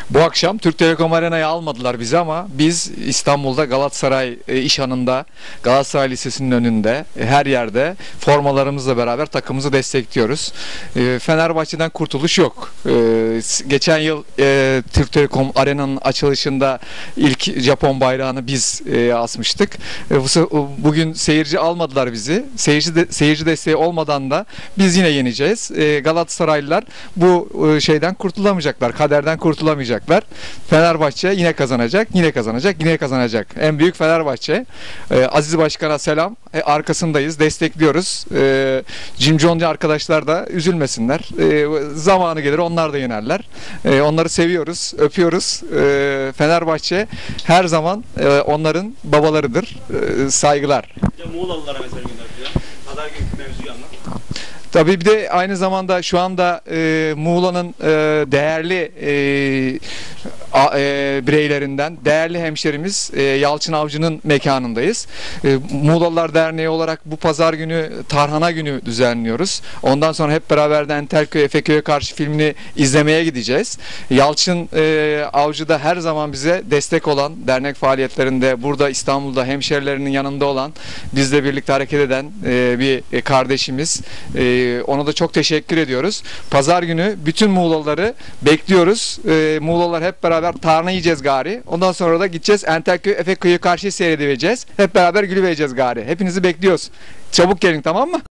Bu akşam Türk Telekom Arena'ya almadılar bizi ama biz İstanbul'da Galatasaray İşhanı'nda, Galatasaray Lisesi'nin önünde, her yerde formalarımızla beraber takımımızı destekliyoruz. Fenerbahçe'den kurtuluş yok. Geçen yıl Türk Telekom Arena'nın açılışında ilk Japon bayrağını biz asmıştık. Bugün seyirci almadılar bizi. Seyirci desteği olmadan da biz yine yeneceğiz. Galatasaraylılar bu şeyden kurtulamayacaklar, kaderden kurtulamayacaklar. Fenerbahçe yine kazanacak, yine kazanacak, yine kazanacak. En büyük Fenerbahçe. Aziz Başkan'a selam. Arkasındayız, destekliyoruz. Jim Johnny arkadaşlar da üzülmesinler. Zamanı gelir, onlar da yenerler. Onları seviyoruz, öpüyoruz. Fenerbahçe her zaman onların babalarıdır. Saygılar. Muğlalılara mesela gönderiyor. Pazar günkü mevzuyu anlat. Tabii bir de aynı zamanda şu anda Muğla'nın değerli bireylerinden, değerli hemşerimiz Yalçın Avcı'nın mekanındayız. Muğlalılar Derneği olarak bu pazar günü Tarhana Günü düzenliyoruz. Ondan sonra hep beraber de Entelköy Efeköy'e karşı filmini izlemeye gideceğiz. Yalçın Avcı da her zaman bize destek olan, dernek faaliyetlerinde burada İstanbul'da hemşerilerinin yanında olan, bizle birlikte hareket eden bir kardeşimiz. Ona da çok teşekkür ediyoruz. Pazar günü bütün Muğlalıları bekliyoruz. Muğlalılar hep beraber tarhana yiyeceğiz gari. Ondan sonra da gideceğiz Entelköy Efeköy'e karşı seyredeceğiz. Hep beraber gülüvereceğiz gari. Hepinizi bekliyoruz. Çabuk gelin, tamam mı?